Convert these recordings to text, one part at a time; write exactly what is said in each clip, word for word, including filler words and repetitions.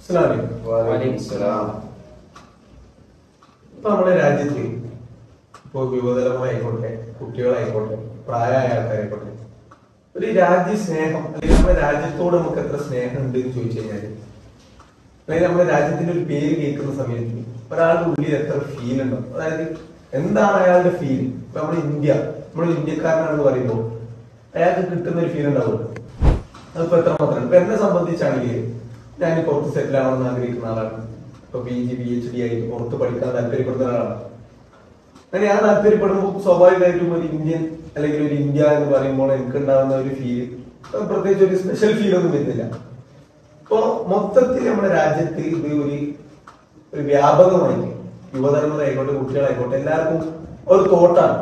ഇപ്പൊ നമ്മുടെ രാജ്യത്ത് ഇപ്പൊ യുവതലമുറയായിക്കോട്ടെ, കുട്ടികളായിക്കോട്ടെ, പ്രായമായ ആൾക്കാരായിക്കോട്ടെ, ഒരു രാജ്യസ്നേഹം അല്ലെങ്കിൽ നമ്മുടെ രാജ്യത്തോട് നമുക്ക് എത്ര സ്നേഹം ഉണ്ട് എന്ന് ചോദിച്ചു കഴിഞ്ഞാല്, അല്ലെങ്കിൽ നമ്മുടെ രാജ്യത്തിന്റെ ഒരു പേര് കേൾക്കുന്ന സമയത്ത് ഒരാളുടെ ഉള്ളിൽ എത്ര ഫീൽ ഉണ്ടോ, അതായത് എന്താണ് അയാളുടെ ഫീൽ. ഇപ്പൊ നമ്മുടെ ഇന്ത്യ, നമ്മൾ ഇന്ത്യക്കാരനാണെന്ന് പറയുമ്പോൾ അയാൾക്ക് കിട്ടുന്ന ഒരു ഫീൽ ഉണ്ടാവുമല്ലോ, അതിപ്പോ എത്ര മാത്രമാണ്. ഇപ്പൊ എന്നെ സംബന്ധിച്ചാണെങ്കിൽ ഞാൻ പുറത്ത് സെറ്റിൽ ആവണമെന്ന് ആഗ്രഹിക്കുന്ന ആളാണ്. ഇപ്പൊ P G P H D ആയിട്ട് പുറത്ത് പഠിക്കാൻ താല്പര്യപ്പെടുന്ന ഒരാളാണ്. അങ്ങനെ ഞാൻ താല്പര്യപ്പെടുമ്പോൾ സ്വാഭാവികമായിട്ടും ഒരു ഇന്ത്യൻ അല്ലെങ്കിൽ ഒരു ഇന്ത്യ എന്ന് പറയുമ്പോൾ എനിക്ക് ഉണ്ടാകുന്ന ഒരു ഫീൽ പ്രത്യേകിച്ച് ഒരു സ്പെഷ്യൽ ഫീൽ ഒന്നും വരുന്നില്ല. ഇപ്പോ മൊത്തത്തിൽ നമ്മുടെ രാജ്യത്ത് ഇത് ഒരു ഒരു വ്യാപകമായിട്ട് യുവതലമുറ ആയിക്കോട്ടെ, കുട്ടികളായിക്കോട്ടെ, എല്ലാവർക്കും ഒരു തോട്ടാണ്.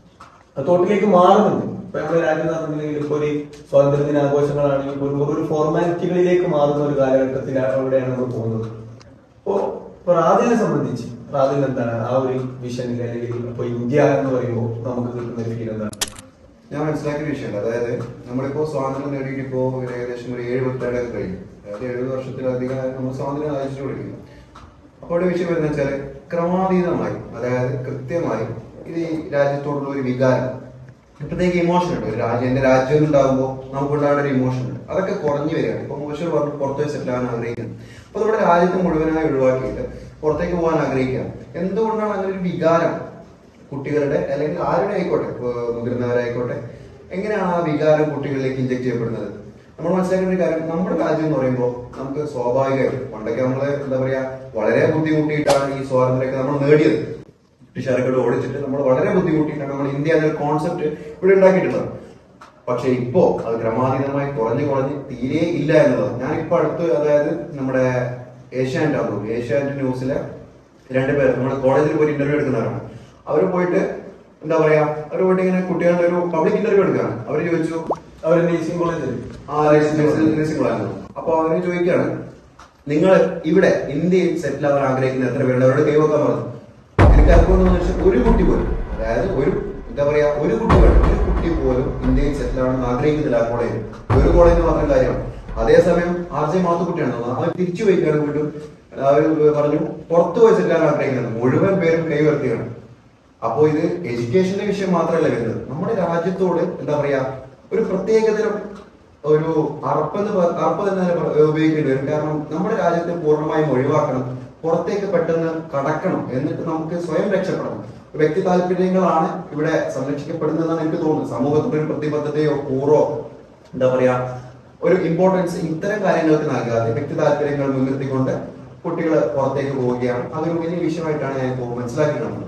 ആ തോട്ടിലേക്ക് മാറുന്നുണ്ട്. ഇപ്പൊ നമ്മുടെ രാജ്യം നടന്നില്ലെങ്കിൽ ഇപ്പൊ ഒരു സ്വാതന്ത്ര്യദിന ആഘോഷങ്ങളാണെങ്കിൽ പോലും ഒരു ഫോർമാലിറ്റികളിലേക്ക് മാറുന്ന ഒരു കാലഘട്ടത്തിൽ അവിടെയാണ് നമ്മൾ പോകുന്നത്. അപ്പോ ഇപ്പൊ റാദിനെ സംബന്ധിച്ച് റാദിൽ എന്താണ് ആ ഒരു വിഷനിൽ അല്ലെങ്കിൽ ഇപ്പൊ ഇന്ത്യ എന്ന് പറയുമ്പോൾ നമുക്ക് കിട്ടുന്ന ഒരു ഫീൽ എന്താണ്? ഞാൻ മനസ്സിലാക്കിയ വിഷയമുണ്ട്. അതായത് നമ്മളിപ്പോ സ്വാതന്ത്ര്യം നേടിയിട്ട് ഇപ്പോ ഏകദേശം ഒരു ഏഴ് പത്തേടൊക്കെ കഴിയും. അതായത് എഴുപത് വർഷത്തിലധികം നമ്മൾ സ്വാതന്ത്ര്യം ആചരിച്ചു കൊടുക്കുന്നു. അപ്പോൾ ഇവിടെ വിഷയം വരുന്ന വെച്ചാൽ ക്രമാതീതമായി, അതായത് കൃത്യമായി ഇത് ഈ രാജ്യത്തോടുള്ള ഒരു വികാരം, പ്രത്യേക ഇമോഷൻ ഉണ്ട്. ഒരു രാജ്യം, എന്റെ രാജ്യം ഉണ്ടാകുമ്പോൾ നമുക്കുണ്ടാകുന്ന ഒരു ഇമോഷൻ ഉണ്ട്, അതൊക്കെ കുറഞ്ഞു വരികയാണ്. ഇപ്പൊ മുബഷീർ പറഞ്ഞു പുറത്തേക്ക് സെറ്റിൽ ആകാൻ ആഗ്രഹിക്കുന്നത്. അപ്പൊ നമ്മുടെ രാജ്യത്തെ മുഴുവനായി ഒഴിവാക്കിയിട്ട് പുറത്തേക്ക് പോകാൻ ആഗ്രഹിക്കാം. എന്തുകൊണ്ടാണ് അങ്ങനെ ഒരു വികാരം കുട്ടികളുടെ അല്ലെങ്കിൽ ആരുടെ ആയിക്കോട്ടെ, മുതിർന്നവരായിക്കോട്ടെ, എങ്ങനെയാണ് ആ വികാരം കുട്ടികളിലേക്ക് ഇൻജക്ട് ചെയ്യപ്പെടുന്നത്? നമ്മൾ മനസ്സിലാക്കേണ്ട ഒരു കാര്യം, നമ്മുടെ രാജ്യം എന്ന് പറയുമ്പോൾ നമുക്ക് സ്വാഭാവികമായിട്ട് പണ്ടൊക്കെ നമ്മള് എന്താ പറയാ വളരെ ബുദ്ധിമുട്ടിയിട്ടാണ് ഈ സ്വാതന്ത്ര്യമൊക്കെ നമ്മൾ നേടിയത്. ബ്രിട്ടീഷുകാരെ ഓടിച്ചിട്ട് നമ്മൾ വളരെ ബുദ്ധിമുട്ടിയിട്ടാണ് നമ്മൾ ഇന്ത്യ എന്നൊരു കോൺസെപ്റ്റ് ഇവിടെ ഉണ്ടാക്കിയിട്ടുള്ളത്. പക്ഷെ ഇപ്പോ അത് ക്രമാതീതമായി കുറഞ്ഞു കുറഞ്ഞ് തീരെ ഇല്ല എന്നുള്ളത്. ഞാനിപ്പോ അടുത്ത്, അതായത് നമ്മുടെ ഏഷ്യാനെറ്റ് ആകുന്നു, ഏഷ്യാനെറ്റ് ന്യൂസിലെ രണ്ടുപേർ നമ്മുടെ കോളേജിൽ പോയിട്ട് ഇന്റർവ്യൂ എടുക്കുന്നവരാണ്. അവർ പോയിട്ട് എന്താ പറയാ അവർ പോയിട്ട് ഇങ്ങനെ കുട്ടികളുടെ ഒരു പബ്ലിക് ഇന്റർവ്യൂ എടുക്കുകയാണ്. അവര് ചോദിച്ചു, അവര് നഴ്സിംഗ് കോളേജിൽ ആ നഴ്സിംഗ് കോളേജാണ്. അപ്പൊ അവര് ചോദിക്കുകയാണ്, നിങ്ങൾ ഇവിടെ ഇന്ത്യയിൽ സെറ്റിൽ ആവാൻ ആഗ്രഹിക്കുന്ന എത്ര പേരുണ്ട്? അവരോട് കൈവക്കാൻ പറഞ്ഞു. എനിക്ക് അർപ്പമെന്ന് വെച്ചാൽ ഒരു കുട്ടി പോലും, അതായത് ഒരു എന്താ പറയാ ഒരു കുട്ടി വേണം, ഒരു കുട്ടി പോലും ഇന്ത്യയിൽ സെറ്റിൽ ആവണമെന്ന് ആഗ്രഹിക്കുന്നില്ല ആ കോളേജിൽ. ഒരു കോളേജിൽ മാത്രം കാര്യമാണ്. അതേസമയം ആർ ജെ മാത്തുക്കുട്ടിയാണ് അവർ തിരിച്ചു പോയിക്കാണ് വീണ്ടും അവർ പറഞ്ഞു പുറത്തു പോയി സെറ്റിൽ ആവാൻ ആഗ്രഹിക്കുന്നത്. മുഴുവൻ പേരും കൈവർത്തിയാണ്. അപ്പോ ഇത് എഡ്യൂക്കേഷന്റെ വിഷയം മാത്രമല്ല വരുന്നത്, നമ്മുടെ രാജ്യത്തോട് എന്താ പറയാ ഒരു പ്രത്യേകതരം ഒരു അറപ്പെന്ന് അറപ്പ് തന്നെ ഉപയോഗിക്കേണ്ടി വരും. കാരണം നമ്മുടെ രാജ്യത്തെ പൂർണ്ണമായും ഒഴിവാക്കണം, പുറത്തേക്ക് പെട്ടെന്ന് കടക്കണം, എന്നിട്ട് നമുക്ക് സ്വയം രക്ഷപ്പെടണം. വ്യക്തി താല്പര്യങ്ങളാണ് ഇവിടെ സംരക്ഷിക്കപ്പെടുന്നതെന്നാണ് എനിക്ക് തോന്നുന്നത്. സമൂഹത്തിന്റെ ഒരു പ്രതിബദ്ധതയോ കൂറോ എന്താ പറയാ ഒരു ഇമ്പോർട്ടൻസ് ഇത്തരം കാര്യങ്ങൾക്ക് നൽകാതെ വ്യക്തി താല്പര്യങ്ങൾ മുൻനിർത്തിക്കൊണ്ട് കുട്ടികൾ പുറത്തേക്ക് പോവുകയാണ്. അതൊരു വലിയ വിഷയമായിട്ടാണ് ഞാൻ ഇപ്പോൾ മനസ്സിലാക്കിയിട്ടുള്ളത്.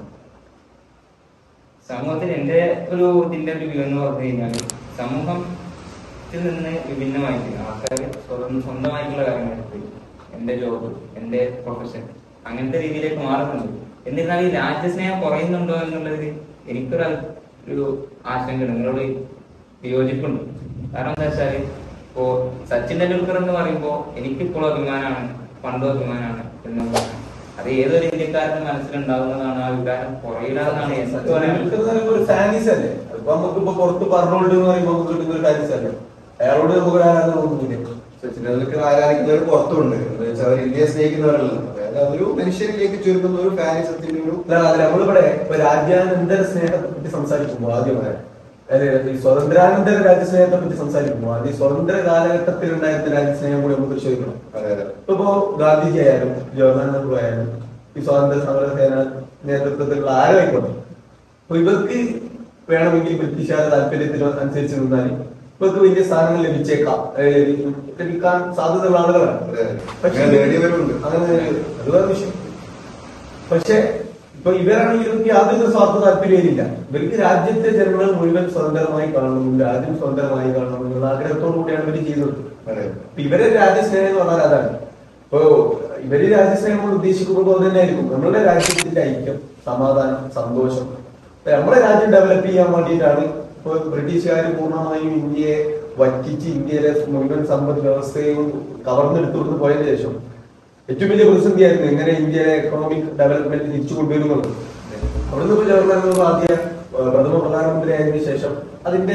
സമൂഹത്തിൽ എന്റെ ഒരു ഇതിന്റെ ഒരു വ്യൂ എന്ന് പറഞ്ഞു കഴിഞ്ഞാൽ, സമൂഹത്തിൽ നിന്ന് വിഭിന്നമായിട്ട് ആൾക്കാർ സ്വന്തമായിട്ടുള്ള കാര്യങ്ങൾ, എന്റെ ജോബ്, എന്റെ പ്രൊഫഷൻ, അങ്ങനത്തെ രീതിയിലേക്ക് മാറുന്നുണ്ട്. എന്നിരുന്നാലും ഈ രാജ്യസ്നേഹം കുറയുന്നുണ്ടോ എന്നുള്ളതിൽ എനിക്കൊരു ഒരു ആശങ്ക നിങ്ങളോട് വിയോജിപ്പുണ്ട്. കാരണം എന്താ വെച്ചാല് ഇപ്പോ സച്ചിൻ ടെണ്ടുൽക്കർ എന്ന് പറയുമ്പോൾ എനിക്കിപ്പോഴും അഭിമാനമാണ്, പണ്ടും അഭിമാനമാണ് എന്നുള്ളതാണ്. അത് ഏതൊരു ഇന്ത്യക്കാരന്റെ മനസ്സിലുണ്ടാവുന്നതാണ്. ആ വികാരം കുറയില്ലാന്നാണ് ഒരു ഫാനീസ് അല്ലേ. അപ്പൊ നമുക്കിപ്പോ പുറത്ത് പറഞ്ഞോണ്ട് എന്ന് പറയുമ്പോൾ നമുക്ക് കിട്ടുന്ന ഒരു ഫാനീസ് അല്ലേ. അയാളോട് നമുക്ക് ആരാധന ഒന്നുമില്ല. സച്ചിൻ ടെണ്ടുൽക്കർ ആരാധിക്കുന്നവർ പുറത്തുണ്ട്, എന്ന് വെച്ചാൽ അവർ ഇന്ത്യയെ സ്നേഹിക്കുന്നവരല്ല. അതായത് അതൊരു മനുഷ്യരിലേക്ക് ചുരുക്കുന്ന ഒരു ഫാനിസത്തിന്റെ ഒരു നമ്മളിവിടെ ഇപ്പൊ രാജ്യാനന്തര സ്നേഹത്തെ പറ്റി സംസാരിക്കുമ്പോൾ ആദ്യമായി അതായത് ഈ സ്വതന്ത്രാനന്തര രാജ്യസ്നേഹത്തെ പറ്റി സംസാരിക്കുമ്പോൾ അത് ഈ സ്വതന്ത്ര കാലഘട്ടത്തിൽ ഉണ്ടായിരുന്ന രാജ്യസ്നേഹം കൂടി നമുക്ക് പരിശോധിക്കണം. ഇപ്പൊ ഗാന്ധിജി ആയാലും ജവഹർലാൽ നെഹ്റു ആയാലും ഈ സ്വാതന്ത്ര്യ സമര സേന നേതൃത്വത്തിലുള്ള ആരായിക്കോട്ടെ, അപ്പൊ ഇവർക്ക് വേണമെങ്കിൽ ബ്രിട്ടീഷുകാരുടെ താല്പര്യത്തിന് അനുസരിച്ച് നിന്നാൽ ഇവർക്ക് വലിയ സ്ഥാനങ്ങൾ ലഭിച്ചേക്കാം, ലഭിക്കാൻ സാധ്യതയുള്ള ആളുകളാണ്. പക്ഷെ അങ്ങനെ അത് വേറെ വിഷയം. പക്ഷെ ഇപ്പൊ ഇവരാണെങ്കിൽ ഇവർക്ക് യാതൊരു സ്വാർത്ഥ താല്പര്യമില്ല. ഇവർക്ക് രാജ്യത്തെ ജനങ്ങൾ മുഴുവൻ സ്വതന്ത്രമായി കാണണം, രാജ്യം സ്വതന്ത്രമായി കാണണം എന്നുള്ള ആഗ്രഹത്തോടു കൂടിയാണ് ഇവർ ചെയ്തത്. ഇവരെ രാജ്യസ്നേഹം എന്ന് പറഞ്ഞാൽ അതാണ്. ഇപ്പൊ ഇവര് രാജ്യസ്നേഹം കൊണ്ട് ഉദ്ദേശിക്കുമ്പോൾ അത് തന്നെ ആയിരിക്കും നമ്മളുടെ രാജ്യത്തിന്റെ ഐക്യം, സമാധാനം, സന്തോഷം. നമ്മുടെ രാജ്യം ഡെവലപ്പ് ചെയ്യാൻ വേണ്ടിയിട്ടാണ് ഇപ്പൊ ബ്രിട്ടീഷുകാർ പൂർണ്ണമായും ഇന്ത്യയെ വറ്റിച്ച് ഇന്ത്യയിലെ മുഴുവൻ സമ്പദ് വ്യവസ്ഥയും കവർന്നെടുത്തുകൊണ്ട് പോയതിനു ശേഷം ഏറ്റവും വലിയ പ്രതിസന്ധിയായിരുന്നു എങ്ങനെ ഇന്ത്യയിലെ എക്കണോമിക് ഡെവലപ്മെന്റ് തിരിച്ചു കൊണ്ടുവരുന്നത്. അവിടുന്ന് ഇപ്പൊ ജവഹർലാൽ നെഹ്റു ആദ്യ പ്രഥമ പ്രധാനമന്ത്രി ആയതിനു ശേഷം അതിന്റെ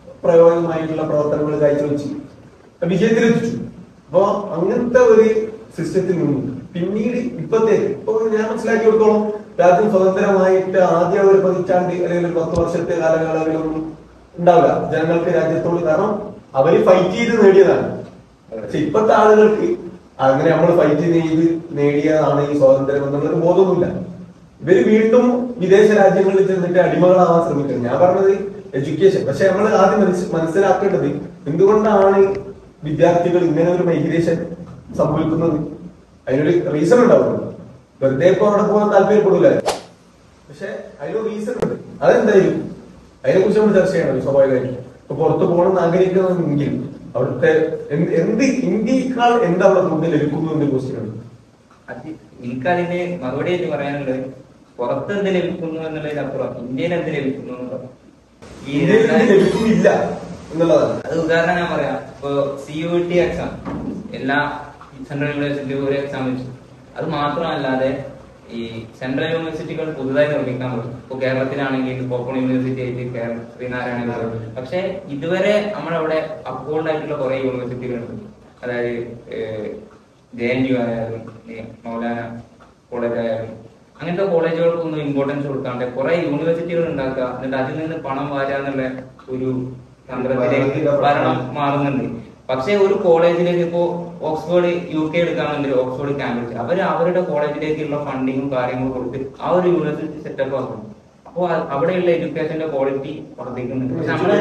പ്രയോജനമായിട്ടുള്ള പ്രവർത്തനങ്ങൾ കാഴ്ചവെച്ച് വിജയത്തിലെത്തിച്ചു. അപ്പൊ അങ്ങനത്തെ ഒരു സിസ്റ്റത്തിൽ നിന്നു. പിന്നീട് ഇപ്പത്തേക്ക് ഇപ്പൊ ഞാൻ മനസ്സിലാക്കി കൊടുത്തോളം രാജ്യം സ്വതന്ത്രമായിട്ട് ആദ്യം ഒരു പതിറ്റാണ്ട് അല്ലെങ്കിൽ ഒരു പത്ത് വർഷത്തെ കാലയളവിലൊന്നും ഉണ്ടാവില്ല ജനങ്ങൾക്ക് രാജ്യത്തോട്. കാരണം അവര് ഫൈറ്റ് ചെയ്ത് നേടിയതാണ്. പക്ഷെ ഇപ്പത്തെ ആളുകൾക്ക് അങ്ങനെ നമ്മൾ ഫൈറ്റ് ചെയ്ത് നേടിയതാണ് ഈ സ്വാതന്ത്ര്യം എന്നുള്ളൊരു ബോധമൊന്നുമില്ല. ഇവര് വീണ്ടും വിദേശ രാജ്യങ്ങളിൽ ചെന്നിട്ട് അടിമകളാവാൻ ശ്രമിക്കുന്നത്. ഞാൻ പറഞ്ഞത് എഡ്യൂക്കേഷൻ. പക്ഷെ നമ്മൾ ആദ്യം മനസ്സിലാക്കേണ്ടത് എന്തുകൊണ്ടാണ് വിദ്യാർത്ഥികൾ ഇങ്ങനെ ഒരു മൈഗ്രേഷൻ സംഭവിക്കുന്നത്. അതിനൊരു റീസൺ ഉണ്ടാവുന്നുണ്ട്. വെറുതെ ഇപ്പൊ അവിടെ പോകാൻ താല്പര്യപ്പെടില്ല. പക്ഷെ അതിനൊരു റീസൺ ഉണ്ട്. അതെന്തായാലും അതിനെ കുറിച്ച് നമ്മൾ ചർച്ച ചെയ്യണം സ്വാഭാവികമായിട്ടും. ഇപ്പൊ പുറത്ത് പോകണമെന്ന് ആഗ്രഹിക്കുന്നതെങ്കിൽ അവിടുത്തെ എന്ത് ഇന്ത്യക്കാൾ എന്താ അവിടെ കൂടുതൽ ലഭിക്കുന്നു എന്ന ക്വസ്റ്റ്യൻ ഉണ്ട്. എനിക്കതിന്റെ മറുപടി ആയിട്ട് പറയാനുള്ളത് പുറത്ത് എന്ത് ലഭിക്കുന്നു എന്നുള്ളതിനപ്പുറം ഇന്ത്യയിൽ എന്ത് ലഭിക്കുന്നു എന്നുള്ളത് ലഭിക്കുന്നില്ല എന്നുള്ളതാണ്. അത് ഉദാഹരണം ഞാൻ പറയാം. ഇപ്പൊ സി യു ടി എക്സാം എല്ലാ സെൻട്രൽ യൂണിവേഴ്സിറ്റി ഒരു എക്സാം വെച്ചു. അത് മാത്രമല്ലാതെ ഈ സെൻട്രൽ യൂണിവേഴ്സിറ്റികൾ പുതുതായി നിർമ്മിക്കാൻ പറ്റും. ഇപ്പൊ കേരളത്തിലാണെങ്കിൽ ഓപ്പൺ യൂണിവേഴ്സിറ്റി ആയിട്ട് കേരള ശ്രീനാരായണ. പക്ഷെ ഇതുവരെ നമ്മളവിടെ അപ്ഹോൾഡ് ആയിട്ടുള്ള കുറെ യൂണിവേഴ്സിറ്റികളുണ്ട്. അതായത് ജെ എൻ യു ആയാലും മൗലാന കോളേജ് ആയാലും അങ്ങനത്തെ കോളേജുകൾക്കൊന്നും ഇമ്പോർട്ടൻസ് കൊടുക്കാണ്ട് കുറെ യൂണിവേഴ്സിറ്റികൾ ഉണ്ടാക്കുക, എന്നിട്ട് അതിൽ നിന്ന് പണം വാരുക എന്നുള്ള ഒരു തന്ത്രത്തിലേക്ക് ഭരണം മാറുന്നുണ്ട്. പക്ഷെ ഒരു കോളേജിലേക്ക് ഇപ്പോ ഓക്സ്ഫോർഡ് യു കെ എടുക്കാമെങ്കിൽ ഓക്സ്ഫോർഡ് കാംബ്രിഡ്ജ് അവർ അവരുടെ കോളേജിലേക്കുള്ള ഫണ്ടിങ്ങും കാര്യങ്ങളും കൊടുത്ത് ആ ഒരു യൂണിവേഴ്സിറ്റി സെറ്റപ്പ് ആക്കുന്നു. അപ്പോൾ അവിടെയുള്ള എഡ്യൂക്കേഷന്റെ ക്വാളിറ്റി വർദ്ധിക്കുന്നുണ്ട്.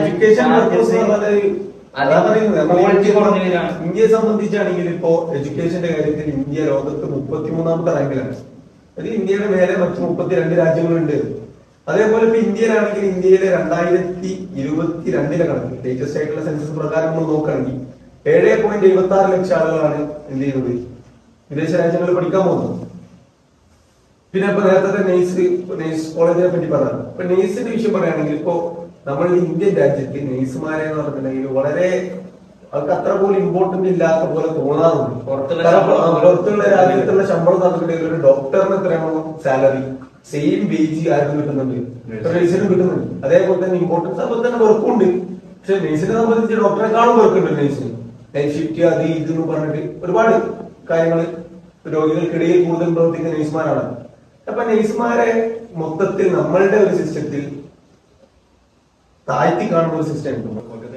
ഇന്ത്യയെ സംബന്ധിച്ചാണെങ്കിൽ ഇപ്പോ എഡ്യൂക്കേഷന്റെ കാര്യത്തിൽ ഇന്ത്യ ലോകത്ത് മുപ്പത്തിമൂന്നാമത്തെ റാങ്കിലാണ്. അത് ഇന്ത്യയുടെ മേലെ മറ്റു മുപ്പത്തിരണ്ട് രാജ്യങ്ങളുണ്ട്. അതേപോലെ ഇപ്പൊ ഇന്ത്യയിലാണെങ്കിൽ ഇന്ത്യയിലെ രണ്ടായിരത്തി ഇരുപത്തി രണ്ടിലെ കണക്ക് ലേറ്റസ്റ്റ് ആയിട്ടുള്ള സെൻസസ് പ്രകാരം നമ്മൾ നോക്കുകയാണെങ്കിൽ ഏഴ് പോയിന്റ് എഴുപത്തി ആറ് ലക്ഷം ആളുകളാണ് എന്ത് ചെയ്യുന്നത് വിദേശ രാജ്യങ്ങളിൽ പഠിക്കാൻ പോകുന്നത്. പിന്നെ ഇപ്പൊ നേരത്തെ നെയ്സ് നെയ്സ് കോളേജിനെ പറ്റി പറഞ്ഞു. ഇപ്പൊ നെയ്സിന്റെ വിഷയം പറയുകയാണെങ്കിൽ ഇപ്പോ നമ്മൾ ഇന്ത്യൻ രാജ്യത്ത് നെയ്സുമാരെ എന്ന് പറഞ്ഞിട്ടുണ്ടെങ്കിൽ വളരെ അവർക്ക് അത്ര പോലും ഇമ്പോർട്ടന്റ് ഇല്ലാത്ത പോലെ തോന്നാറുണ്ട്. പുറത്തുള്ള രാജ്യത്തുള്ള ശമ്പളം തന്നിട്ടുണ്ടെങ്കിൽ ഒരു ഡോക്ടറിന് എത്രയാണോ സാലറി സെയിം വേജ് ആർക്കും കിട്ടുന്നുണ്ട്, നെയ്സിനും കിട്ടുന്നുണ്ട്. അതേപോലെ തന്നെ ഇമ്പോർട്ടൻസ് അതുപോലെ തന്നെ വർക്കുണ്ട്. പക്ഷെ നെയ്സിനെ സംബന്ധിച്ച് ഡോക്ടറെക്കാളും വർക്കുണ്ട്. നെയ്സിന് നൈറ്റ് ഷിഫ്റ്റ് അത് ഇതെന്ന് പറഞ്ഞിട്ട് ഒരുപാട് കാര്യങ്ങൾ രോഗികൾക്കിടയിൽ കൂടുതൽ പ്രവർത്തിക്കുന്ന നെയ്സുമാരാണ്. അപ്പൊ നെയ്സുമാരെ മൊത്തത്തിൽ നമ്മളുടെ ഒരു സിസ്റ്റത്തിൽ താഴ്ത്തി കാണുന്ന ഒരു സിസ്റ്റം ഉണ്ട്.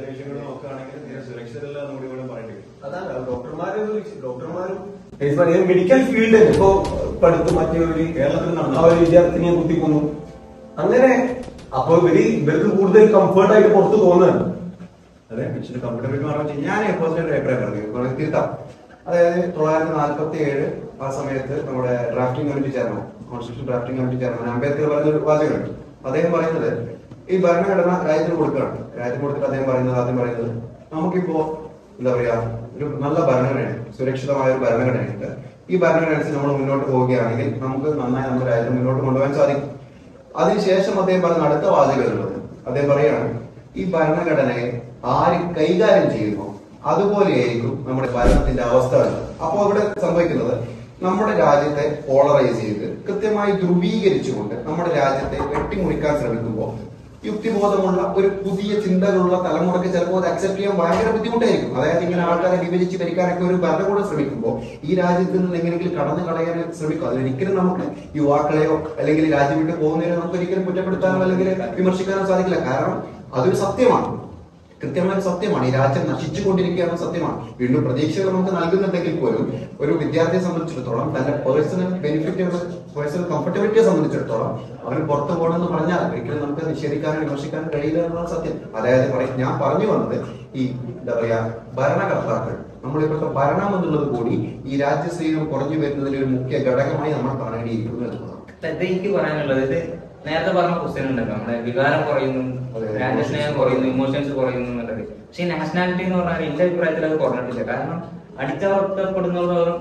അതാണ് ഡോക്ടർമാരെ ഡോക്ടർമാരും മെഡിക്കൽ ഫീൽഡ് ഇപ്പോ പഠിത്ത് മറ്റേ ഒരു കേരളത്തിൽ നടന്ന ആ ഒരു വിദ്യാർത്ഥിനിയെ കുത്തിക്കുന്നു. അങ്ങനെ അപ്പൊ ഇവര് ഇവർക്ക് കൂടുതൽ കംഫർട്ടായിട്ട് പുറത്ത് തോന്നുകയാണ്. അതെ, മനുഷ്യന് കംഫർട്ടബിൾ പറഞ്ഞു. ഞാൻ പേഴ്സണൽ അഭിപ്രായം പറഞ്ഞു തിരുത്താം. അതായത് തൊള്ളായിരത്തി നാൽപ്പത്തി ഏഴ് ആ സമയത്ത് നമ്മുടെ drafting committee chairman constitution drafting committee chairman Ambedkar പറയുന്ന ഒരു വാചകമുണ്ട്. അദ്ദേഹം പറയുന്നത് ഈ ഭരണഘടന രാജ്യത്തിന് കൊടുക്കുകയാണ്. രാജ്യത്തിന് കൊടുത്തിട്ട് അദ്ദേഹം പറയുന്നത് ആദ്യം പറയുന്നത് നമുക്കിപ്പോ എന്താ പറയാ ഒരു നല്ല ഭരണഘടനയാണ്, സുരക്ഷിതമായ ഒരു ഭരണഘടനയുണ്ട്. ഈ ഭരണഘടന അനുസരിച്ച് നമ്മൾ മുന്നോട്ട് പോവുകയാണെങ്കിൽ നമുക്ക് നന്നായി നമ്മുടെ രാജ്യം മുന്നോട്ട് കൊണ്ടുപോകാൻ സാധിക്കും. അതിനുശേഷം അദ്ദേഹം പറയുന്ന അടുത്ത വാചകമുള്ളത് അദ്ദേഹം പറയാണ് ഈ ഭരണഘടനയെ ആര് കൈകാര്യം ചെയ്യുന്നു അതുപോലെയായിരിക്കും നമ്മുടെ ഭരണത്തിന്റെ അവസ്ഥ. അപ്പോൾ അവിടെ സംഭവിക്കുന്നത് നമ്മുടെ രാജ്യത്തെ പോളറൈസ് ചെയ്ത് കൃത്യമായി ധ്രുവീകരിച്ചുകൊണ്ട് നമ്മുടെ രാജ്യത്തെ വെട്ടിമുറിക്കാൻ ശ്രമിക്കുമ്പോൾ യുക്തിബോധമുള്ള ഒരു പുതിയ ചിന്തകളുള്ള തലമുറയ്ക്ക് ചിലപ്പോൾ അത് അക്സെപ്റ്റ് ചെയ്യാൻ ഭയങ്കര ബുദ്ധിമുട്ടായിരിക്കും. അതായത് ഇങ്ങനെ ആൾക്കാരെ വിഭജിച്ച് ഭരിക്കാനൊക്കെ ഒരു ഭരണകൂടം ശ്രമിക്കുമ്പോൾ ഈ രാജ്യത്ത് നിന്ന് എങ്ങനെയെങ്കിലും കടന്നു കളയാൻ ശ്രമിക്കും. അതിനൊരിക്കലും നമുക്ക് യുവാക്കളെയോ അല്ലെങ്കിൽ രാജ്യം വിട്ട് പോകുന്നതിനോ നമുക്ക് ഒരിക്കലും കുറ്റപ്പെടുത്താനോ അല്ലെങ്കിൽ വിമർശിക്കാനോ സാധിക്കില്ല. കാരണം അതൊരു സത്യമാണ്, കൃത്യമായ സത്യമാണ്. ഈ രാജ്യം നശിച്ചുകൊണ്ടിരിക്കുകയാണ് സത്യമാണ്. വീണ്ടും പ്രതീക്ഷകൾ നമുക്ക് നൽകുന്നുണ്ടെങ്കിൽ പോലും ഒരു വിദ്യാർത്ഥിയെ സംബന്ധിച്ചിടത്തോളം തന്റെ പേഴ്സണൽ ബെനിഫിറ്റ് പേഴ്സണൽ കംഫർട്ടബിലിറ്റിയെ സംബന്ധിച്ചിടത്തോളം അവന് പുറത്തു പോകണമെന്ന് പറഞ്ഞാൽ ഒരിക്കലും നമുക്ക് നിഷേധിക്കാനോ വിമർശിക്കാനോ കഴിയില്ല എന്നുള്ള സത്യം. അതായത് ഞാൻ പറഞ്ഞു വന്നത് ഈ എന്താ പറയാ ഭരണകർത്താക്കൾ നമ്മളിപ്പോഴത്തെ ഭരണം എന്നുള്ളത് കൂടി ഈ രാജ്യസ്നേഹം കുറഞ്ഞു വരുന്നതിന്റെ ഒരു മുഖ്യ ഘടകമായി നമ്മൾ കാണേണ്ടിയിരിക്കുന്നു എന്നുള്ളതാണ്. എനിക്ക് പറയാനുള്ളത് ഇത് നേരത്തെ പറഞ്ഞ ക്വസ്റ്റ്യൻ ഉണ്ടല്ലോ, നമ്മുടെ വികാരം കുറയുന്നു, രാജ്യസ്നേഹം കുറയുന്നു, ഇമോഷൻസ് കുറയുന്നു എന്നുള്ളത്. പക്ഷെ ഈ നാഷണാലിറ്റി എന്ന് പറഞ്ഞാൽ എന്റെ അഭിപ്രായത്തിൽ അത് കുറഞ്ഞിട്ടില്ല. കാരണം അടിച്ചമർത്തപ്പെടുന്നതോളം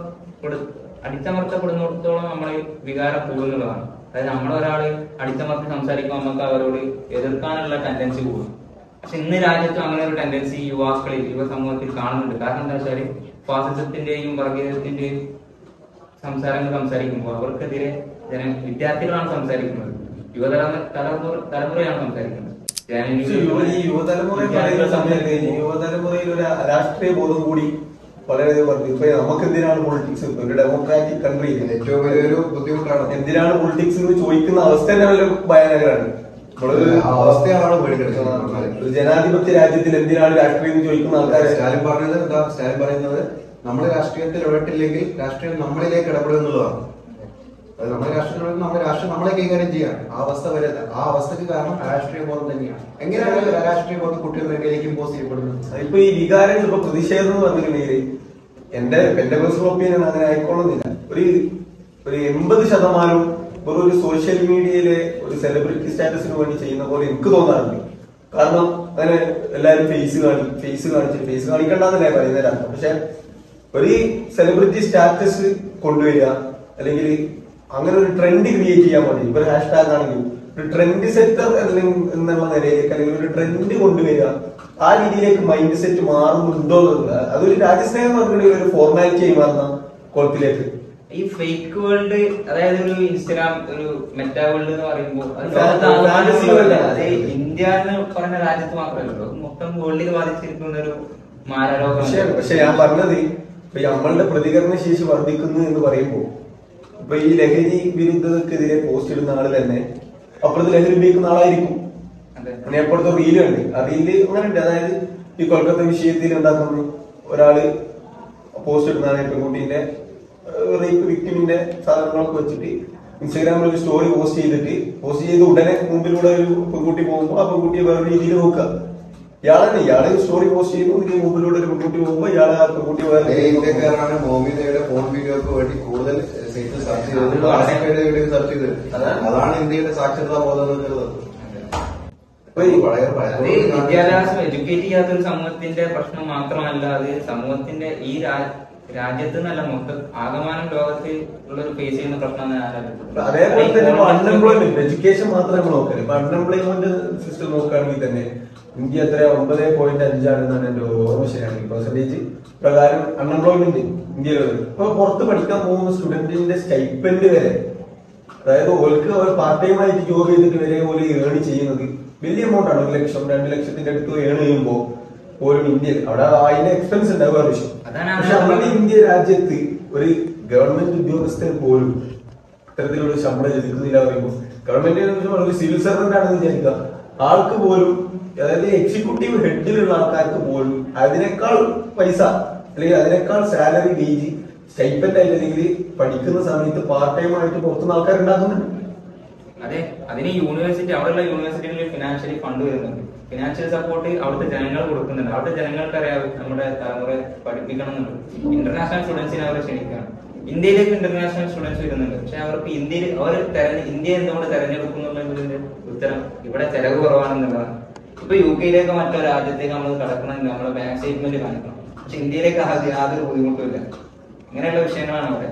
അടിച്ചമർത്തപ്പെടുന്നിടത്തോളം നമ്മളെ വികാരം കൂടുന്നുള്ളതാണ്. അതായത് നമ്മളൊരാള് അടിച്ചമർത്തി സംസാരിക്കുമ്പോൾ നമുക്ക് അവരോട് എതിർക്കാനുള്ള ടെൻഡൻസി കൂടും. പക്ഷെ ഇന്ന് രാജ്യത്തും അങ്ങനെ ഒരു ടെൻഡൻസി യുവാക്കളിൽ യുവ സമൂഹത്തിൽ കാണുന്നുണ്ട്. കാരണം എന്താ വെച്ചാല് ഫാസിസത്തിന്റെയും വർഗീയത്തിന്റെയും സംസാരങ്ങൾ സംസാരിക്കുമ്പോൾ അവർക്കെതിരെ ജന വിദ്യാർത്ഥികളാണ് സംസാരിക്കുന്നത്, യുവതലമുറ തലമുറ തലമുറയാണ് സംസാരിക്കുന്നത്. ഈ യുവതലമുറ പറയുന്ന സമയത്ത് യുവതലമുറയിൽ ഒരു രാഷ്ട്രീയ ബോധം കൂടി വളരെയധികം വർദ്ധിക്കും. ഇപ്പൊ നമുക്ക് എന്തിനാണ് പൊളിറ്റിക്സ്? ഒരു ഡെമോക്രാറ്റിക് കൺട്രി ഏറ്റവും വലിയൊരു ബുദ്ധിമുട്ടാണ്. എന്തിനാണ് പൊളിറ്റിക്സ് എന്ന് ചോദിക്കുന്ന അവസ്ഥ തന്നെ വളരെ ഭയാനകരാണ്. അവസ്ഥയാണ് ഒരു ജനാധിപത്യ രാജ്യത്തിൽ എന്തിനാണ് രാഷ്ട്രീയം എന്ന് ചോദിക്കുന്ന ആൾക്കാരെ സ്റ്റാലിൻ പറഞ്ഞത് എന്താ? സ്റ്റാലിൻ പറയുന്നത് നമ്മൾ രാഷ്ട്രീയത്തിൽ ഇടപെട്ടില്ലെങ്കിൽ രാഷ്ട്രീയം നമ്മളിലേക്ക് ഇടപെടും എന്നുള്ളതാണ്. അത് നമ്മുടെ രാഷ്ട്രീയം നമ്മുടെ രാഷ്ട്രീയം നമ്മളെ കൈകാര്യം ചെയ്യാൻ ആ അവസ്ഥ വരരുത്. ആ അവസ്ഥക്ക് കാരണം രാഷ്ട്രീയ ബോധം തന്നെയാണ്. എങ്ങനെയാണ് രാഷ്ട്രീയ ബോധം കുട്ടികളുടെ ഇടയിലേക്ക് ഇമ്പോസ് ചെയ്യപ്പെടുന്നത്? ഇപ്പൊ ഈ വികാരങ്ങൾ ഇപ്പൊ പ്രതിഷേധം എന്ന് പറഞ്ഞിട്ടുണ്ടെങ്കിൽ എന്റെ എന്റെ പേഴ്സണൽ ഒപ്പീനിയൻ അങ്ങനെ ആയിക്കൊള്ളുന്നില്ല. ഒരു ഒരു എൺപത് ശതമാനവും വെറും ഒരു സോഷ്യൽ മീഡിയയിലെ ഒരു സെലിബ്രിറ്റി സ്റ്റാറ്റസിന് വേണ്ടി ചെയ്യുന്ന പോലെ എനിക്ക് തോന്നാറുണ്ട്. കാരണം അങ്ങനെ എല്ലാവരും ഫേസ് കാണി ഫേസ് കാണിച്ച് ഫേസ് കാണിക്കണ്ടെന്നല്ലേ പറയുന്നതിന് അർത്ഥം. പക്ഷെ ഒരു സെലിബ്രിറ്റി സ്റ്റാറ്റസ് കൊണ്ടുവരിക അല്ലെങ്കിൽ അങ്ങനെ ഒരു ട്രെൻഡ് ക്രിയേറ്റ് ചെയ്യാൻ വേണ്ടി ഇപ്പൊ ഹാഷ് ടാഗ് ആണെങ്കിൽ ഒരു ട്രെൻഡ് സെറ്റർ എന്നുള്ള നിലയിലേക്ക് അല്ലെങ്കിൽ ഒരു ട്രെൻഡ് കൊണ്ടുവരിക, ആ രീതിയിലേക്ക് മൈൻഡ് സെറ്റ് മാറുന്നുണ്ടോ എന്നുള്ളത് അതൊരു രാജ്യസ്നേഹം എന്ന് പറഞ്ഞിട്ടുണ്ടെങ്കിൽ ഒരു ഫോർമാലിറ്റി ആയി മാറുന്ന കോളത്തിലേക്ക് ഈ ഫേക്ക് വേൾഡ്, അതായത് ഒരു ഇൻസ്റ്റാഗ്രാം ഒരു മെറ്റാ വേൾഡ് എന്ന് പറയുമ്പോൾ അത് ഇന്ത്യ എന്ന് പറഞ്ഞ രാജ്യത്ത് മാത്രമല്ലല്ലോ, മൊത്തം വേൾഡിൽ ബാധിച്ചിരിക്കുന്ന ഒരു മാരരോഗം. പക്ഷെ ഞാൻ പറഞ്ഞത് ഇപ്പൊ നമ്മളുടെ പ്രതികരണ ശേഷി വർദ്ധിക്കുന്നു എന്ന് പറയുമ്പോൾ ഇപ്പൊ ഈ ലഹരി വിരുദ്ധതക്കെതിരെ പോസ്റ്റ് ഇടുന്ന ആള് തന്നെ അപ്പുറത്ത് ലഹരി ഉപയോഗിക്കുന്ന ആളായിരിക്കും. അങ്ങനെ അപ്പുറത്തെ റീല് ഉണ്ട്, ആ റീല് അങ്ങനെ ഉണ്ട്. അതായത് ഈ കൊൽക്കത്ത വിഷയത്തിൽ ഉണ്ടാക്കുന്ന ഒരാള് പോസ്റ്റ് ഇടുന്നതാണ് പെൺകുട്ടീന്റെ റേപ്പ് വിക്ടിമിന്റെ സാധനങ്ങളൊക്കെ വെച്ചിട്ട് ഇൻസ്റ്റാഗ്രാമിൽ ഒരു സ്റ്റോറി പോസ്റ്റ് ചെയ്തിട്ട് പോസ്റ്റ് ചെയ്ത് ഉടനെ മുമ്പിലൂടെ ഒരു പെൺകുട്ടി പോകുമ്പോൾ ആ പെൺകുട്ടിയെ വേറെ രീതിയിൽ നോക്കുക. ഇയാളെ ഇയാളെ സ്റ്റോറി പോസ്റ്റ് ചെയ്യുന്നു, ഇതിന് മുമ്പിലൂടെ ഒരു പെൺകുട്ടി പോകുമ്പോൾ ഇയാളെ ആ പെൺകുട്ടി വേറെ ഇന്ത്യക്കാരാണ് മോമിതയുടെ ഫോൺ വീഡിയോക്ക് വേണ്ടി കൂടുതൽ സെർച്ച് ചെയ്തത് സെർച്ച് ചെയ്തത് അതാണ് ഇന്ത്യയുടെ സാക്ഷരതാ ബോധം എന്നുള്ളത്. വിദ്യാഭ്യാസം എഡ്യൂക്കേറ്റ് ചെയ്യാത്തൊരു സമൂഹത്തിന്റെ പ്രശ്നം മാത്രമല്ല, അത് സമൂഹത്തിന്റെ ഈ രാജ്യത്ത് നല്ല മൊത്തം ആകമാനം ലോകത്തിൽ ഉള്ള ഒരു ഫേസ് ചെയ്യുന്ന പ്രശ്നം. അതേപോലെ തന്നെ അൺഎംപ്ലോയ്മെന്റ് എഡ്യൂക്കേഷൻ മാത്രമേ നമ്മൾ നോക്കരുത്. ഇപ്പൊ അൺഎംപ്ലോയ്മെന്റ് സിസ്റ്റം നോക്കുകയാണെങ്കിൽ തന്നെ ഇന്ത്യ എത്ര ഒമ്പത് പോയിന്റ് അഞ്ചാണെന്നാണ് എന്റെ ഓർമ്മ ശരിയാണെങ്കിൽ പെർസെന്റേജ് പ്രകാരം അൺഎംപ്ലോയ്മെന്റ് ഇന്ത്യയിലുള്ളത്. ഇപ്പൊ പുറത്ത് പഠിക്കാൻ പോകുന്ന സ്റ്റുഡന്റിന്റെ സ്റ്റൈപ്പൻഡ് വരെ, അതായത് ഓർക്ക് അവർ പാർട്ട് ടൈം ആയിട്ട് ജോബ് ചെയ്തിട്ട് വരെ പോലെ ഏൺ ചെയ്യുന്നത് വലിയ എമൗണ്ട് ആണ്. ഒരു ലക്ഷം രണ്ട് ലക്ഷത്തിന്റെ അടുത്ത് ഏൺ ചെയ്യുമ്പോൾ പോലും ഇന്ത്യയിൽ അവിടെ അതിന്റെ എക്സ്പെൻസ് ഉണ്ടാവുക ആവശ്യം. പക്ഷെ നമ്മുടെ ഇന്ത്യ രാജ്യത്ത് ഒരു ഗവൺമെന്റ് ഉദ്യോഗസ്ഥൻ പോലും ഇത്തരത്തിലുള്ള ശമ്പളം ലഭിക്കുന്നില്ല പറയുമ്പോൾ ഗവൺമെന്റ് ഒരു സിവിൽ സർവന്റ് ആണെന്ന് വിചാരിക്കുക, ആൾക്ക് പോലും അതായത് എക്സിക്യൂട്ടീവ് ഹെഡിലുള്ള ആൾക്കാർക്ക് പോലും അതിനേക്കാൾ പൈസ അല്ലെങ്കിൽ അതിനേക്കാൾ സാലറി ഗേജ് സ്റ്റൈപ്പൻഡ് ആയിട്ട് അല്ലെങ്കിൽ പഠിക്കുന്ന സമയത്ത് പാർട്ട് ടൈം ആയിട്ട് പുറത്തുനിന്ന് ആൾക്കാർ ഉണ്ടാക്കുന്നുണ്ട്. അതെ, അതിന് യൂണിവേഴ്സിറ്റി അവിടെയുള്ള യൂണിവേഴ്സിറ്റികളിൽ ഫിനാൻഷ്യലി ഫണ്ട് വരുന്നുണ്ട്. ഫിനാൻഷ്യൽ സപ്പോർട്ട് അവിടുത്തെ ജനങ്ങൾ കൊടുക്കുന്നുണ്ട്. അവിടുത്തെ ജനങ്ങൾക്ക് അറിയാം നമ്മുടെ തലമുറ പഠിപ്പിക്കണം എന്നുണ്ട്. ഇന്റർനാഷണൽ സ്റ്റുഡൻസിനെ അവർ ക്ഷണിക്കുകയാണ്. ഇന്ത്യയിലേക്ക് ഇന്റർനാഷണൽ സ്റ്റുഡൻസ് വരുന്നുണ്ട്. പക്ഷെ അവർക്ക് ഇന്ത്യയിൽ അവർ തെരഞ്ഞെ ഇന്ത്യ എന്തുകൊണ്ട് തെരഞ്ഞെടുക്കുന്നുള്ളതിന്റെ ഉത്തരം ഇവിടെ ചെലവ് കുറവാണെന്നുള്ളതാണ്. ഇപ്പൊ യു കെയിലേക്ക് മറ്റോ രാജ്യത്തേക്ക് നമ്മൾ കടക്കണമെങ്കിൽ നമ്മുടെ ബാങ്ക് സ്റ്റേറ്റ്മെന്റ് കാണിക്കണം. പക്ഷെ ഇന്ത്യയിലേക്ക് യാതൊരു ബുദ്ധിമുട്ടുമില്ല. ഇങ്ങനെയുള്ള വിഷയങ്ങളാണ് അവിടെ.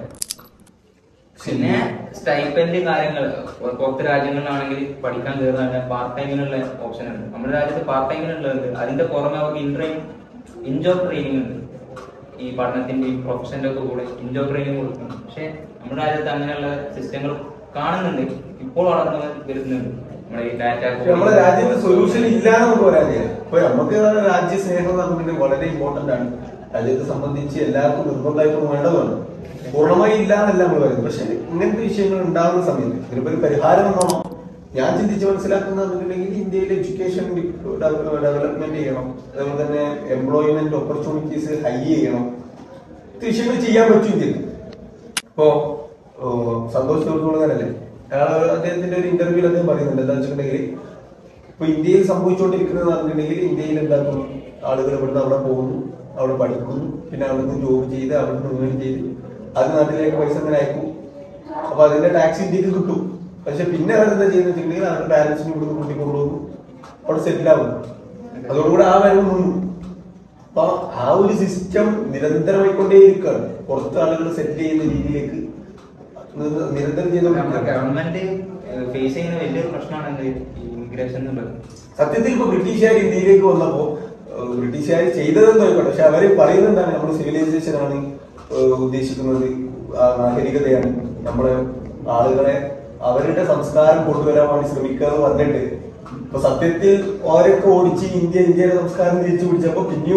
പിന്നെ സ്റ്റൈപ്പൻഡ് കാര്യങ്ങൾ പുറത്ത് രാജ്യങ്ങളിലാണെങ്കിൽ പഠിക്കാൻ കയറുന്ന പാർട്ട് ടൈമിനുള്ള ഓപ്ഷൻ ഉണ്ട്. നമ്മുടെ രാജ്യത്ത് പാർട്ട് ടൈമിനുള്ളത് അതിന്റെ പുറമെ അവർക്ക് ഇൻട്രെയിൻ ഇൻജോബ് ട്രെയിനിങ് ഉണ്ട്. ഈ പഠനത്തിന്റെ ഈ പ്രൊഫഷന്റെ ഒക്കെ കൂടെ ഇൻജോബ് ട്രെയിനിങ് കൊടുക്കുന്നു. പക്ഷെ നമ്മുടെ രാജ്യത്ത് അങ്ങനെയുള്ള സിസ്റ്റങ്ങൾ കാണുന്നുണ്ട്, ഇപ്പോൾ വളർന്നു വരുന്നുണ്ട്. നമ്മുടെ ഈ ഡാറ്റ നമ്മുടെ രാജ്യത്ത് സൊല്യൂഷൻ ഇല്ലാന്ന് നമുക്ക് പറയാനില്ല. ഇപ്പൊ നമുക്ക് രാജ്യ സ്നേഹം എന്ന് പറഞ്ഞിട്ടുണ്ടെങ്കിൽ വളരെ ഇമ്പോർട്ടന്റ് ആണ്. രാജ്യത്തെ സംബന്ധിച്ച് എല്ലാവർക്കും നിർബന്ധമായിട്ടും വേണ്ടതാണ്. പൂർണ്ണമായി ഇല്ല എന്നല്ല നമ്മൾ പറയുന്നത്. പക്ഷെ ഇങ്ങനത്തെ വിഷയങ്ങൾ ഉണ്ടാകുന്ന സമയത്ത് ഇതിനിപ്പോ ഒരു പരിഹാരം എന്നാണോ ഞാൻ ചിന്തിച്ച് മനസ്സിലാക്കുന്നുണ്ടെങ്കിൽ ഇന്ത്യയിൽ എഡ്യൂക്കേഷൻ ഡെവലപ്മെന്റ് ചെയ്യണം, അതുപോലെ തന്നെ എംപ്ലോയ്മെന്റ് ഓപ്പർച്യൂണിറ്റീസ് ഹൈ ചെയ്യണം. വിഷയങ്ങൾ ചെയ്യാൻ പറ്റും ഇന്ത്യയിൽ. ഇപ്പോ സന്തോഷ് തീർത്തുകൊള്ളുന്നതല്ലേ അയാൾ അദ്ദേഹത്തിന്റെ ഒരു ഇന്റർവ്യൂവിൽ അദ്ദേഹം പറയുന്നുണ്ട് എന്താ വെച്ചിട്ടുണ്ടെങ്കിൽ ഇപ്പൊ ഇന്ത്യയിൽ സംഭവിച്ചുകൊണ്ടിരിക്കുന്നത് പറഞ്ഞിട്ടുണ്ടെങ്കിൽ ഇന്ത്യയിൽ എന്താക്കുന്നു ആളുകൾ ഇവിടുന്ന് അവിടെ പോകുന്നു, അവിടെ പഠിക്കുന്നു, പിന്നെ അവിടുന്ന് ജോബ് ചെയ്ത് അവിടുന്ന് ഏൺ ചെയ്ത് അത് നാട്ടിലേക്ക് പൈസ അങ്ങനെ അയക്കും. അപ്പൊ അതിന്റെ ടാക്സ് ഇന്ത്യക്ക് കിട്ടും. പക്ഷെ പിന്നെ അവരെന്താ ചെയ്യുന്ന വെച്ചിട്ടുണ്ടെങ്കിൽ അവരുടെ പാരന്റ്സിന് ഇവിടുന്ന് കൂട്ടിക്കൊണ്ടുപോകുന്നു, അവിടെ സെറ്റിൽ ആവുന്നു. അതോടുകൂടി ആ വരവ് നിന്നു. അപ്പൊ ആ ഒരു സിസ്റ്റം നിരന്തരമായിക്കൊണ്ടേയിരിക്കുകയാണ്. പുറത്ത് ആളുകൾ സെറ്റിൽ ചെയ്യുന്ന രീതിയിലേക്ക് നിരന്തരം ചെയ്യുന്ന ഗവൺമെന്റ് ഫേസ് ചെയ്യുന്ന വലിയൊരു പ്രശ്നമാണ് ഇമിഗ്രേഷൻ എന്നുള്ളത്. സത്യത്തിൽ ഇപ്പൊ ബ്രിട്ടീഷുകാർ ഇന്ത്യയിലേക്ക് വന്നപ്പോ ബ്രിട്ടീഷുകാർ ചെയ്തതെന്ന് നോക്കട്ടെ, പക്ഷെ അവര് പറയുന്നതാണ് നമ്മൾ സിവിലൈസേഷൻ ആണ് ഉദ്ദേശിക്കുന്നത്, നാഗരികതയാണ്, നമ്മുടെ ആളുകളെ അവരുടെ സംസ്കാരം കൊണ്ടുവരാൻ വേണ്ടി ശ്രമിക്കുക എന്ന് പറഞ്ഞിട്ട് ഇപ്പൊ സത്യത്തിൽ ഓരൊക്കെ ഓടിച്ച് ഇന്ത്യ ഇന്ത്യയുടെ സംസ്കാരം തിരിച്ചു പിടിച്ചപ്പോ പിന്നെയും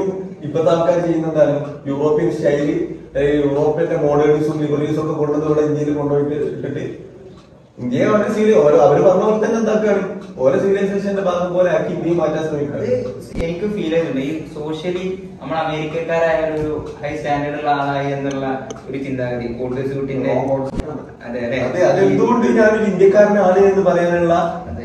ഇപ്പത്തെ ആൾക്കാർ ചെയ്യുന്നതാണ് യൂറോപ്യൻ സ്റ്റൈല്, യൂറോപ്യന്റെ മോഡേണിസും ലിബറലിസും ഒക്കെ കൊണ്ടുവന്ന് ഇവിടെ ഇന്ത്യയിൽ കൊണ്ടുപോയിട്ട് ഇട്ടിട്ട് ഇന്ത്യയെ അവരുടെ സീരി അവര് പറഞ്ഞ പോലെ തന്നെ എന്താക്കുകയാണ്, ഓരോ സിവിലൈസേഷന്റെ ഭാഗം പോലെ ആക്കി ഇന്ത്യയെ മാറ്റാൻ ശ്രമിക്കുന്നത്. എനിക്ക് ഫീൽ ചെയ്യുന്നുണ്ട് ഈ സോഷ്യലി നമ്മൾ അമേരിക്കക്കാരായ ഒരു ഹൈ സ്റ്റാൻഡേർഡ് ഉള്ള ആളായി എന്നുള്ള ഒരു ചിന്താഗതി കോട്ടൂസിന്റെ അതെ അതെ അതെ അത് എന്തുകൊണ്ട് ഞാനൊരു ഇന്ത്യക്കാരനാണ് എന്ന് പറയാനുള്ള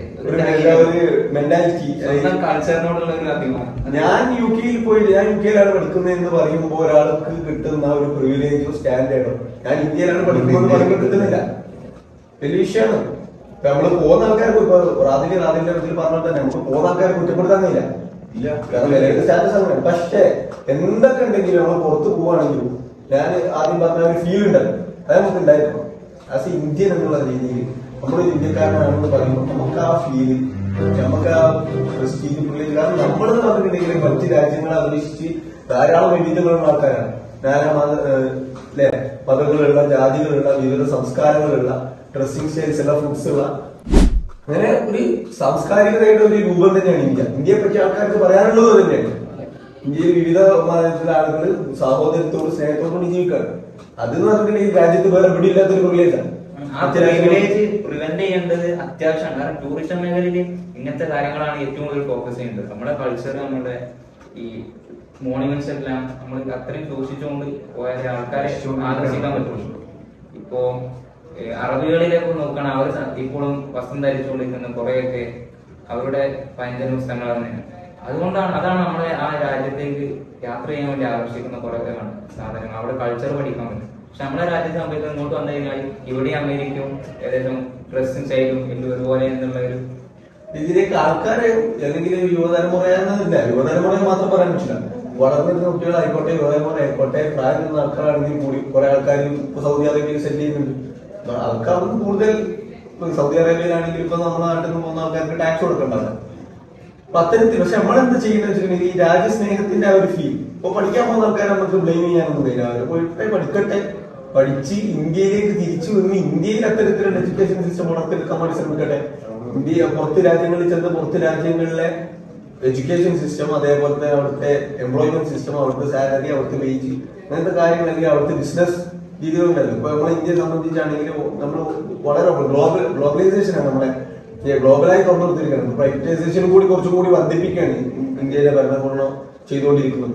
ഒരു മെന്റാലിറ്റി, കൾച്ചറിനോടുള്ള ഒരു അഭിമാനം. ഞാൻ യു കെയിൽ പോയി ഞാൻ യു കെയിലാണ് പഠിക്കുന്നത് എന്ന് പറയുമ്പോൾ ഒരാൾക്ക് കിട്ടുന്ന ഒരു പ്രിവിലേജോ സ്റ്റാൻഡേർഡോ ഞാൻ ഇന്ത്യയിലാണ് പഠിക്കുന്നത് എന്ന് പറയുമ്പോൾ കിട്ടുന്നില്ല. വലിയ വിഷയമാണ്. ഇപ്പൊ നമ്മള് പോകുന്ന ആൾക്കാർക്ക് ഇപ്പൊ റാദിന്റെ റാദിന്റെ ഇതിൽ പറഞ്ഞാൽ തന്നെ നമുക്ക് പോകുന്ന ആൾക്കാരെ കുറ്റപ്പെടുത്താനില്ല, കാരണം വിലയുടെ സ്റ്റാറ്റസ് അങ്ങനെയാണ്. പക്ഷേ എന്തൊക്കെ ഉണ്ടെങ്കിലും നമ്മൾ പുറത്ത് പോവാണെങ്കിലും ഞാൻ ആദ്യം പറഞ്ഞ ഒരു ഫീൽ ഉണ്ടല്ലോ അത് നമുക്ക് ഉണ്ടായിരുന്നു. ആസ് എ ഇന്ത്യൻ എന്നുള്ള രീതിയിൽ നമ്മൾ ഇന്ത്യക്കാരനാണെന്ന് പറയുമ്പോൾ നമുക്ക് ആ ഫീല്, നമുക്ക് ആ പ്രസ്റ്റീജ് പ്രിവിലേജ്, കാരണം നമ്മളെന്ന് പറഞ്ഞിട്ടുണ്ടെങ്കിൽ മറ്റ് രാജ്യങ്ങളെ അപേക്ഷിച്ച് ധാരാളം വൈവിധ്യങ്ങളുള്ള ആൾക്കാരാണ്. നാനാ മത അല്ലെ മതങ്ങളുള്ള, ജാതികളുള്ള, വിവിധ സംസ്കാരങ്ങളുള്ള, ഡ്രസ്സിംഗ് സ്റ്റൈൽസ് ഉള്ള, ഫുഡ്സ് ഉള്ള, അങ്ങനെ ഒരു സാംസ്കാരികതയുടെ ഒരു രൂപം തന്നെയാണ് ഇന്ത്യ. ഇന്ത്യയെ പറ്റി ആൾക്കാർക്ക് പറയാനുള്ളത് തന്നെയാണ്. ഇന്ത്യയിൽ വിവിധ മതത്തിലുള്ള ആളുകൾ സഹോദരത്തോട് സ്നേഹത്തോടും ജീവിക്കാറ്. അതെന്ന് പറഞ്ഞിട്ടുണ്ടെങ്കിൽ രാജ്യത്ത് വേറെ എവിടെ ഇല്ലാത്തൊരു പ്രിവിലേജാണ്. ആ പ്രിവിലേജ് പ്രിവെന്റ് ചെയ്യേണ്ടത് അത്യാവശ്യമാണ്. കാരണം ടൂറിസം മേഖലയിൽ ഇങ്ങനത്തെ കാര്യങ്ങളാണ് ഏറ്റവും കൂടുതൽ ഫോക്കസ് ചെയ്യേണ്ടത്. നമ്മുടെ കൾച്ചർ, നമ്മുടെ ഈ മോണുമെന്റ്സ് എല്ലാം നമ്മൾ അത്രയും സൂക്ഷിച്ചുകൊണ്ട് പോയാൽ ആൾക്കാരെ ആകർഷിക്കാൻ പറ്റുള്ളൂ. ഇപ്പോ അറബികളിലേക്ക് നോക്കണം, അവർ ഇപ്പോഴും വസ്ത്രം ധരിച്ചുകൊണ്ടിരിക്കുന്ന കുറെയൊക്കെ അവരുടെ പഞ്ചന പുസ്തകങ്ങൾ തന്നെയാണ്. അതുകൊണ്ടാണ് അതാണ് നമ്മളെ ആ രാജ്യത്തേക്ക് യാത്ര ചെയ്യാൻ വേണ്ടി ആകർഷിക്കുന്ന കുറെ സാധനങ്ങൾ, അവിടെ കൾച്ചർ പഠിക്കാൻ പറ്റും. പക്ഷെ നമ്മളെ രാജ്യത്തെ സംബന്ധിച്ച് ഇങ്ങോട്ട് വന്നു കഴിഞ്ഞാൽ ഇവിടെ അമേരിക്കയും ഏകദേശം ഡ്രസ്സും സ്റ്റൈലും എല്ലാം ഒരുപോലെ എന്നുള്ള ഒരു ഇതിലേക്ക് ആൾക്കാരെ അല്ലെങ്കിൽ യുവതലമുറയെന്നില്ല, യുവതലമുറയെ മാത്രം പറയാൻ പറ്റില്ല. വളർന്നിരുന്ന കുട്ടികളായിക്കോട്ടെ, യുവതലമുറ ആയിക്കോട്ടെ, പ്രായം നിന്ന ആൾക്കാരാണെങ്കിൽ കൂടി കുറെ ആൾക്കാർ ഇപ്പൊ സൗദി അറേബ്യയിൽ സെറ്റ് ചെയ്യുന്നുണ്ട്. ആൾക്കാർക്ക് കൂടുതൽ സൗദി അറേബ്യയിലാണെങ്കിൽ ഇപ്പൊ നമ്മുടെ നാട്ടിൽ നിന്ന് പോകുന്ന ആൾക്കാർക്ക് ടാക്സ് കൊടുക്കണ്ടല്ലോ. അപ്പൊ അത്തരത്തിൽ പക്ഷെ നമ്മളെന്ത് ചെയ്യുന്ന വെച്ചിട്ടുണ്ടെങ്കിൽ ഈ രാജ്യസ്നേഹത്തിന്റെ ആ ഒരു ഫീൽ ഇപ്പൊ പഠിക്കാൻ പോകുന്ന ആൾക്കാരെ നമുക്ക് ബ്ലെയിം ചെയ്യാനൊന്നും കഴിയില്ല. അവർ പോയിട്ട് പഠിക്കട്ടെ, പഠിച്ച് ഇന്ത്യയിലേക്ക് തിരിച്ചു വന്ന് ഇന്ത്യയിൽ അത്തരത്തിലുള്ള എഡ്യൂക്കേഷൻ സിസ്റ്റം വളർത്തെടുക്കാൻ വേണ്ടി ശ്രമിക്കട്ടെ. ഇന്ത്യ പുറത്ത് രാജ്യങ്ങളിൽ ചെന്ന് പുറത്ത് രാജ്യങ്ങളിലെ എഡ്യൂക്കേഷൻ സിസ്റ്റം, അതേപോലെ തന്നെ അവിടുത്തെ എംപ്ലോയ്മെന്റ് സിസ്റ്റം, അവിടുത്തെ സാലറി, അവിടുത്തെ വേജ്, അങ്ങനത്തെ കാര്യങ്ങളെങ്കിൽ അവിടുത്തെ ബിസിനസ് രീതികളുണ്ടല്ലോ. ഇപ്പൊ നമ്മളെ ഇന്ത്യയെ സംബന്ധിച്ചാണെങ്കിൽ നമ്മൾ വളരെ ഗ്ലോബൽ ഗ്ലോബലൈസേഷൻ ആണ് നമ്മളെ ഗ്ലോബലായി തുറന്നു കൊടുത്തിരിക്കുന്നത്. പ്രൈവറ്റൈസേഷൻ കൂടി കുറച്ചും കൂടി വർദ്ധിപ്പിക്കുകയാണ് ഇന്ത്യയിലെ ഭരണകൂടം ചെയ്തുകൊണ്ടിരിക്കുന്നത്.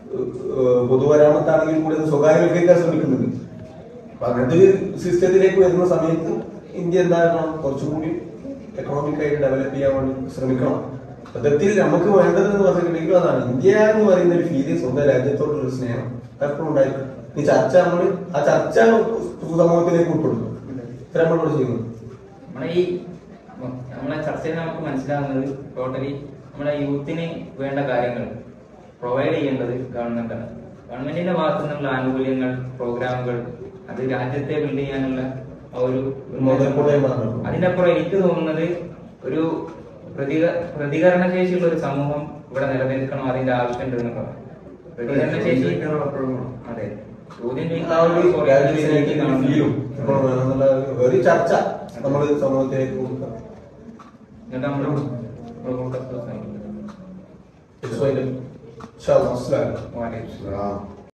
പൊതുവരാമത്താണെങ്കിൽ കൂടി അത് സ്വകാര്യവൽക്കരിക്കാൻ ശ്രമിക്കുന്നുണ്ട്. അപ്പൊ അങ്ങനത്തെ ഒരു സിസ്റ്റത്തിലേക്ക് വരുന്ന സമയത്ത് ഇന്ത്യ എന്താകണം, കുറച്ചും കൂടി എക്കണോമിക് ആയിട്ട് ഡെവലപ്പ് ചെയ്യാൻ വേണ്ടി ശ്രമിക്കണം. പദ്ധതിയിൽ നമുക്ക് വേണ്ടതെന്ന് പറഞ്ഞിട്ടുണ്ടെങ്കിൽ അതാണ് ഇന്ത്യ എന്ന് പറയുന്ന ഒരു ഫീല്, സ്വന്തം രാജ്യത്തോടുള്ള സ്നേഹം എപ്പോഴും ഉണ്ടായിരിക്കും. ഈ ചർച്ച നമ്മൾ ആ ചർച്ച സമൂഹത്തിലേക്ക് ഉൾപ്പെടുന്നു. ഇത്ര നമ്മളോട് ചെയ്യുന്നു. നമ്മളെ ഈ നമ്മളെ ചർച്ചയിൽ നമുക്ക് മനസ്സിലാകുന്നത് ടോട്ടലി നമ്മുടെ യൂത്തിന് വേണ്ട കാര്യങ്ങൾ പ്രൊവൈഡ് ചെയ്യേണ്ടത് ഗവൺമെന്റാണ്. ഗവൺമെന്റിന്റെ ഭാഗത്തു നിന്നുള്ള ആനുകൂല്യങ്ങൾ, പ്രോഗ്രാമുകൾ, അത് രാജ്യത്തെ ബിൽഡ് ചെയ്യാനുള്ള ഒരു അതിനപ്പുറം എനിക്ക് തോന്നുന്നത് ഒരു പ്രതിക പ്രതികരണശേഷിയുള്ള ഒരു സമൂഹം ഇവിടെ നിലനിൽക്കണം, അതിന്റെ ആവശ്യമുണ്ട് എന്നൊക്കെ. പ്രതികരണശേഷി അതെ ഒരു ചർച്ച നമ്മൾ സമൂഹത്തിലേക്ക് കൊടുക്കാം. നമ്മൾ